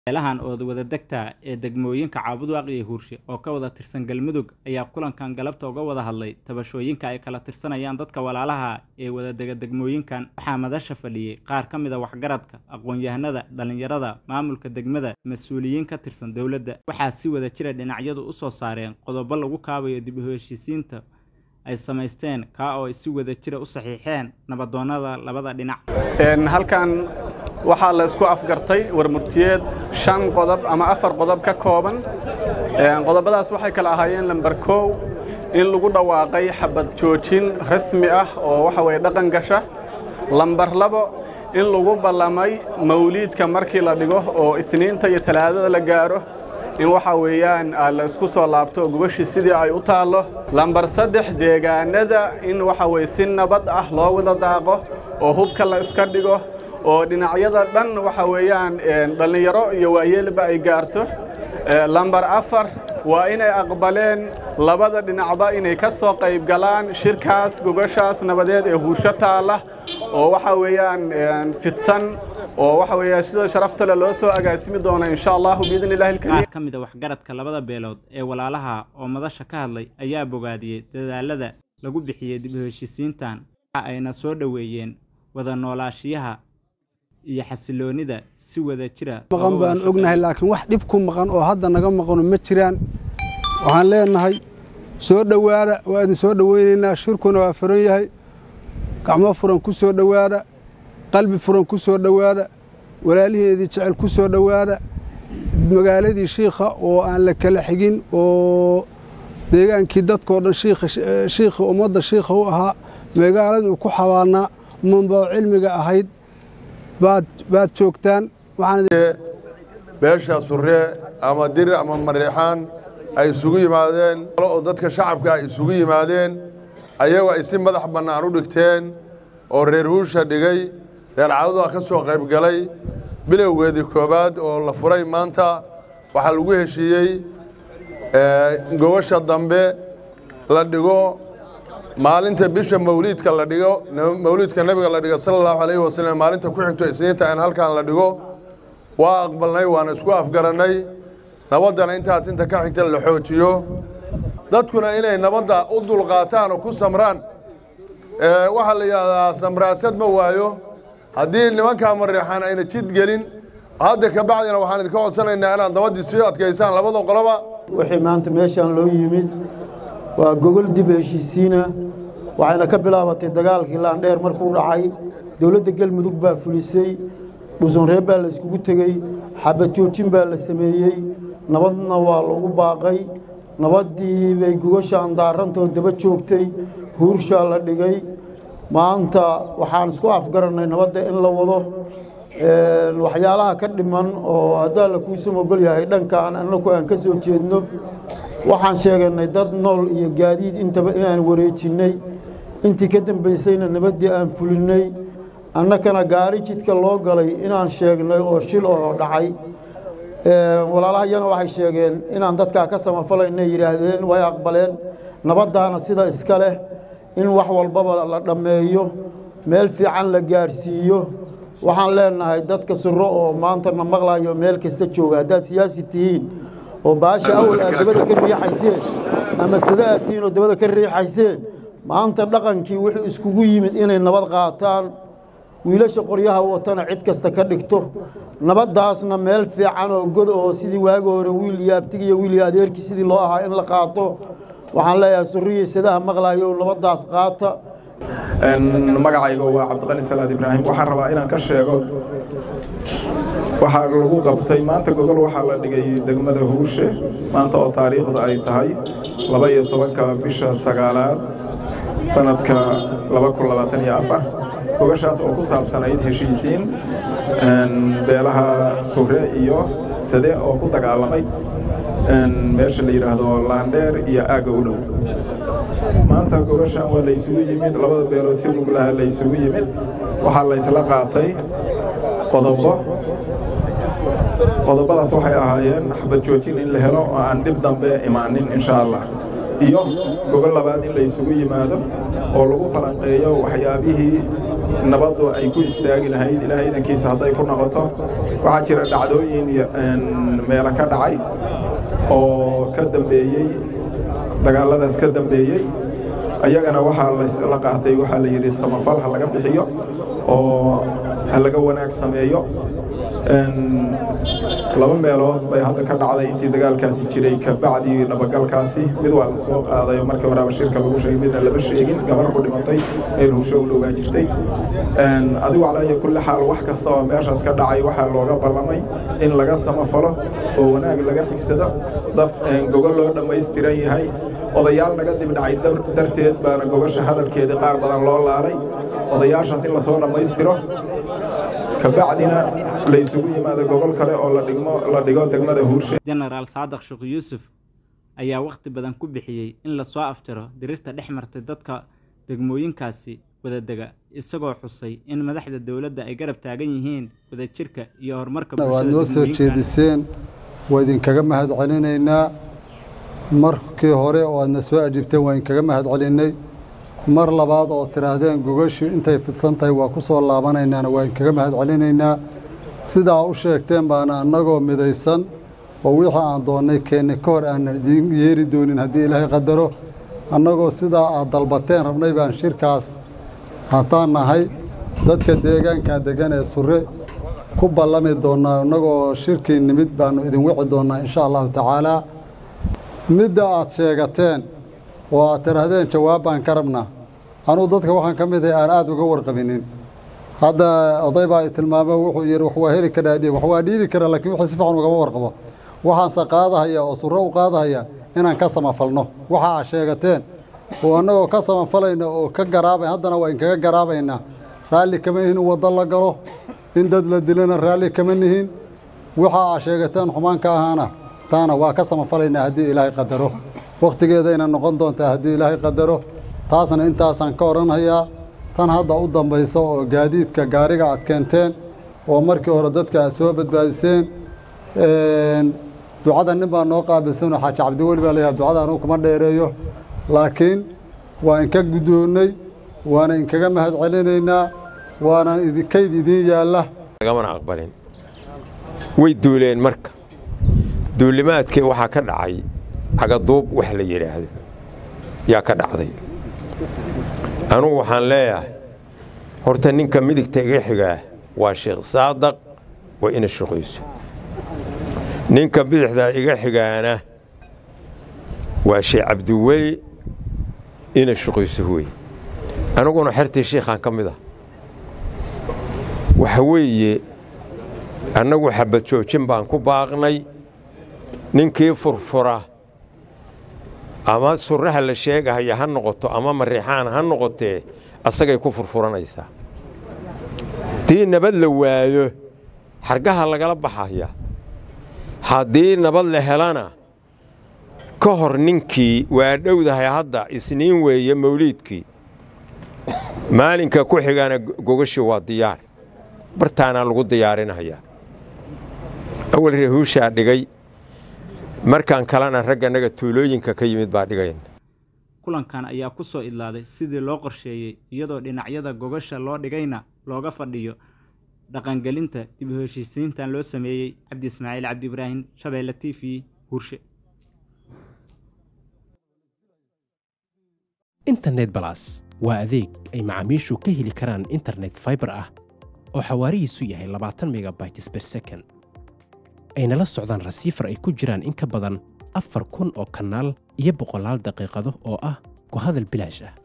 meelahan oo wada degta ee degmooyinka Caabudwaaq iyo Huurshe oo ka wada tirsan Galmudug ayaa kulankan galabta uga wada hadlay tabashooyinka ay kala tirsanayaan dadka walaalaha ee wada degmooyinkan waxaa madasha fadhiyay qaar ka mid ah waxgaradka aqoon-yahanada dhalinyarada maamulka degmada mas'uuliyiin ka tirsan dawladda waxaa si wada jira dhinacyadu u soo saareen qodobo lagu kaabayo dib u heshiisiinta ay sameysteen ka oo si wada jira u saxiixeen nabadoonada labada dhinac halkan waxaa la isku afgartay warmurtiyeed 5 qodob ama 4 qodob ka kooban qodobadaas waxay kala ahaayeen lambar 1 in lagu dhawaaqay xabad joojin rasmi ah oo waxa way dhaqan gasha lambar 2 in lagu ballamay mawliidka markii la dhigo oo Isniinta iyo Talaadada la gaaro in waxa weeyaan la isku soo laabto gubashii sidii ay u taalo lambar 3 deegaanada in waxa way si nabad ah loo wada daaqo oo hubka la iska dhigo oo dhinacyada dhan waxa weeyaan dhalinyaro iyo waayeelba ay gaarto lambar 4 waa inay aqbaleen labada dhinacba inay ka soo qayb galaan shirkaas gubashaas nabadeed ee Huurshe taala oo waxa weeyaan fidsan oo waxa weeyaan sida sharafta loo soo agaasimi doona insha Allah biidnillaahi kariim kamida waxgaradka labada beelood ee walaalaha oo madasha ka hadlay ayaa bogaadiyay dadaalada lagu bixiyay dib u heshiisiintan ayna soo dhaweeyeen wada noolaashiyaha iyo xasiloonida si wada jira maqan baan ognahay laakiin wax dib ku maqan oo hadda naga maqan ma jiraan waxaan leenahay soo dhawaada waa idin soo dhaweynaynaa shirkuna waa furan yahay gacmo furan ku soo dhawaada qalbi furan ku soo dhawaada walaalihiinadii jecel ku soo dhawaada magaaladii shiikha oo aan la kala xigin oo deegaankii dadkoo dhan shiikha ummadda shiikha u ahaa magaaladii ku xawaanaa manbaa cilmiga ahayd baad joogtaan beesha surre ama dir ama mareexaan ay isugu yimaadeen oo dadka shacabka ay isugu yimaadeen ayagoo ay si madax bannaan u dhigteen oo reer Huurshe dhigay reer Caabudwaaq ka soo qayb galay bilowgeedii koobaad oo la furay maanta waxaa lagu heshiiyey gobasha dambe la dhigo maalinta bisha mawliidka la dhigo mawliidka nabiga la dhigo sallallahu alayhi wasallam maalinta ku xigto Isniinta aan halkaan la dhigo waa aqbalnay waana isku afgaranay nabadana intaas inta ka xigta la xoojiyo dadkuna inay nabadda u dulqaataan oo ku samraan waxa la yiraahdaa samraasad ma waayo haddii nimanka mareexaan ayna jid gelin hadda ka bacdina waxaan idinka codsanaynaa inaad nabadii sii adkaysaan labada qoloba wixii maanta meeshaan loo yimid waa gogol dib heshiisiina waxayna ka bilaabatay dagaalkii laandheer markuu dhacay dawladda Galmudug baa fulisay dhuusanreeb baa la iskugu tegey xabad joojin baa la sameeyey nabadna waa lagu baaqay nabadii bay gogashaan daarantoo daba joogtay Huurshe la dhigay maanta waxaan isku afgaranay nabadda in la wado waxyaalaha ka dhiman oo hadda la ku soo ogol yahay dhankaan annagu aan ka soo jeedno waxaan sheegnay dad nool iyo gaadiid intaba inaan wareejinay intii ka dambeysayna nabadii aan fulinay annakana gaari jidka loo galay inaan sheegnay oo shil oo dhacay walaalahayana waxay sheegeen inaan dadka ka samafalaynay yiraahdeen way aqbaleen nabadaana sida iska leh in wax walbaba la dhameeyo meel fiican la gaarsiiyo waxaan leenahay dadka surro oo maanta na maqlayo meel kasta jooga hadda siyaasi tihiin oo baasha awal aad dabada ka riixayseen ama sadaatiin oo dabada ka riixayseen maanta dhaqankii wuxuu iskugu yimid inay nabad qaataan wiilasha qoryaha watana cid kasta ka dhigto nabadaasna meel fiican oo god oo sidii waagi hore wiil iyo abtiga iyo wiil iyo adeerkii sidii loo ahaa in la qaato waxaan leeyahay surriye sadaha maqlayo nabadaas qaata magacayga waa Cabdiqani Salaad Ibraahim waxaan rabaa inaan ka sheego waxaa lagu qabtay maanta gogol waxaa la dhigay degmada Huurshe maanta oo taariikhda ay tahay 12 bisha 9aad sanadka 2024 gogashaas oo ku saabsanayd heshiisiin beelaha Surre iyo Sade oo ku dagaalamay meesha la yiraahdo Laandheer iyo aaga u dhow maanta gogashan waa la isugu yimid labada beelood si muglaha la isugu yimid waxaa la isla qaatay qodobadaas waxay ahaayeen xabad joojin in la helo oo aan dib dambe imaanin insha Allah iyo gogol labaad in la isugu yimaado oo lagu falanqeeyo waxyaabihii nabaddu ay ku istaagi lahayd ilaahay idankiisa hadday ku noqoto waxaa jira dhacdooyin meelo ka dhacay oo ka dambeeyey dagaaladaas ka dambeeyey ayagana waxaa la qaatay waxaa la yidhi samafal ha laga bixiyo oo ha laga wanaag sameeyo laba meelood bay hadda ka dhacday intii dagaalkaasi jiray ka bacdii nabagalkaasi mid waa la soo qaaday markii hore bashirka lagu sheegay midna laba sheegin gabar ku dhimatay meel husho u dhowaa jirtay adigu calaa kulli xaal wax kasta oo meeshaas ka dhacay waxaa looga ballamay in laga samafalo oo wanaag laga xigsado dad gogol loo dhammaystiran yahay odayaal naga dib dhacay darteed baana gogosha hadalkeedii qaar badan loo laalay odayaashaas in lasoo dhammaystiro kabacdina la isugu yimaado gobol kale oo la dhigo degmada Huurshe. Generaal Saadaq Sheekh Yuusuf ayaa waqti badan ku bixiyay in la soo aftiro dirirta dhex martay dadka degmooyinkaasi wadadega isagoo xusay in madaxda dawladda ay garab taagan yihiin wadajirka iyo horumarka bulshada. Waa noo soo jeediseen waa idinkaga mahadcelinaynaa markii hore oo aadna soo ajibteen waa idinkaga mahadcelinay mar labaad oo tiraahdeen gogoshu intay fidsan tahay waa ku soo laabanaynaa waa idinkaga mahadcelinaynaa sidaa u sheegteen baana annagoo midaysan oo wixii aan doonnay keennay ka hor aanan idiin yeeri doonin haddii ilaahay qadaro annagoo sidaa aad dalbateen rabnay baan shirkaas hataan nahay dadka deegaanka degan ee Surre ku ballami doonnaa annagoo shirkii nimid baanu idin wici doonnaa insha allahu tacaala midda aad sheegateen oo aad tiraahdeen jawaab baan ka rabnaa anuu dadka waxaan ka mid aan aad uga warqabinin hadda oday baa tilmaamay wuxuu yiri wax waa heli karaa wax waa dhiibi karaa laakiin wixii si fiican uga warqabo waxaan saqaadahaya oo Surre u qaadahaya inaan ka samafalno waxa aad sheegateen oo annagoo ka samafalayna oo ka garaabay haddana waa in kaga garaabaynaa raalli kama yihiin wada la galo in dad la dilana raalli kama nihiin waxa aad sheegateen xumaan ka ahaana taana waa ka samafalaynaa haddii ilaahay qadaro waqtigeeda inay noqon doontaa haddii ilaahay qadaro taasna intaasaan ka oranhayaa tan hadda u dambayso oo gaadiidka gaariga aad keenteen oo markii hore dadka aad soo badbaadiseen ducada nin baa noo qaabilsan xaaji cabdiweli baa leeyahay ducada anigu kuma dheereeyo laakiin waa in ka gudoonnay waana in kaga mahadcelinaynaa waana idinkayd idin yaalla lagamana aqbalin way duuleen marka duulimaadkii waxaa ka dhacay cagaduub wax la yiraahdo yaa ka dhacday anugu waxaan leeyahay horta ninka midigta iga xigaa waa Sheekh Saadaq waa ina shaqayso ninka bidixda iga xigaana waa Sheekh Cabdiweli ina shaqayso way anuguna xirtii sheekhan kamida waxa weeye annagu xabad joojin baan ku baaqnay ninkii furfura ama surraha la sheegaya ha noqoto ama mariixaan ha noqotee asagay ku furfuranaysaa tii nabad la waayo xargaha lagala baxaya haddii nabad la helana ka hor ninkii waa dhowdahay hadda isniin weeye mawliidkii maalinka ku xigana gogashi waa diyaar bartaana lagu diyaarinaya awal reehuusha dhigay markaan kalena ragga naga tuulooyinka ka yimid baa dhigayn kulankan ayaa ku soo idlaaday sidii loo qorsheeyay iyadoo dhinacyada gogasha loo dhigayna looga fadhiyo dhaqangelinta dib u heshiisiintan loo sameeyay Cabdi Ismaaciil Cabdi Ibraahim Shabeelle TV Huurshe Internet Plus waa adeeg ay macaamiishu ka heli karaan internet fiber ah oo xawaarihiisu yahay 20 megabytes per second ayna la socdaan rasiifar ay ku jiraan in ka badan 4,000 oo kanaal iyo 100 daqiiqado oo ah ku hadal bilaash ah